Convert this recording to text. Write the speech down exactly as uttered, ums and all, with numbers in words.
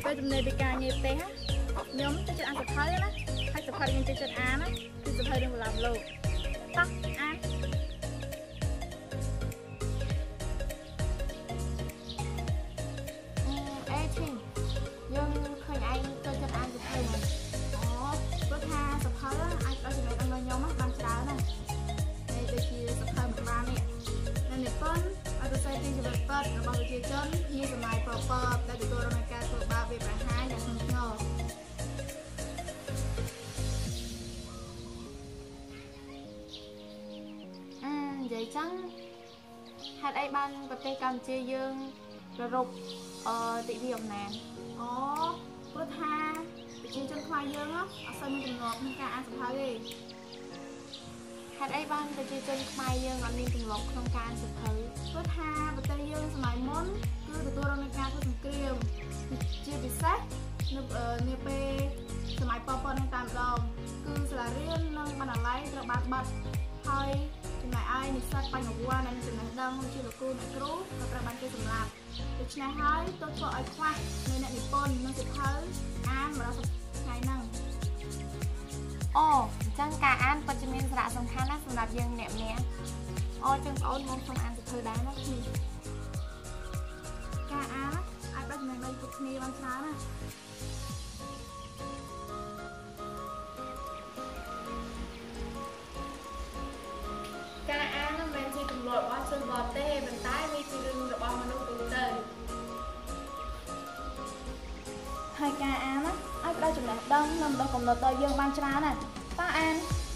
ពេលជំនាញពីការងារផ្ទះខ្ញុំទៅជិតអានសភៅណាហើយសភៅខ្ញុំទៅជិតអានណាគឺសភៅរឿងបលាបលោកតោះអានអេធីយើងឃើញឯងទៅជិតអានសភៅហ្នឹងអូព្រោះថាសភៅអាចដល់ចំណេះដឹងរបស់ខ្ញុំបានច្រើនណាស់ហើយដូចជាសភៅមួយក្បាលនេះនៅនិពន្ធអត្ថន័យពីជីវិតពិតរបស់ប្រជាជនជាសម័យប្រពតដែលទទួលរងការធ្វើបាបវាប្រហារយ៉ាងធ្ងន់ធ្ងរអឺនិយាយចឹងហេតុអីបានប្រទេសកម្ពុជាយើងប្ររពអឺទិវាអំណាចអូព្រោះថាប្រជាជនខ្មែរយើងអត់សូវមានទំនាស់ក្នុងការអានសភៅទេហេតុអីបានប្រជាជនខ្មែរយើងអត់មានទម្លាប់ក្នុងការអានសភៅព្រោះថាប្រទេសយើងសម័យមុនគឺទទួលរងនឹងការធ្វើសង្គ្រាមជាពិសេសនៅនាពេលសម័យប៉ុលពតនឹងតាមដងគឺសាលារៀននិងបណ្ណាល័យត្រូវបានបិទហើយចំណែកឯនិស្សិតបញ្ញវន្តនិងចំណេះដឹងជាលោកគ្រូអ្នកគ្រូក៏ត្រូវបានគេសម្លាប់ដូច្នេះហើយទើបធ្វើឲ្យខ្វះនៅអ្នកនិពន្ធនិងសៀវភៅអានមកដល់ថ្ងៃហ្នឹងអូអញ្ចឹងការអានពិតជាមានសារៈសំខាន់ណាស់សម្រាប់យើងអ្នកម្នាក់អូចឹងបងប្អូនមកខ្ញុំអានសៀវភៅដែរណាគ្នាការអានអាចបិទចំណេះដឹងពីគ្នាបានច្រើនណាការអានមិនមែនជាទម្លាប់របស់ជនបរទេសទេប៉ុន្តែវាជារឿងរបស់មនុស្សទូទៅហើយការអានអាចផ្ដល់ចំណេះដឹងនិងបណ្ដុះគំនិតដល់យើងបានច្រើនណាស់តើអាន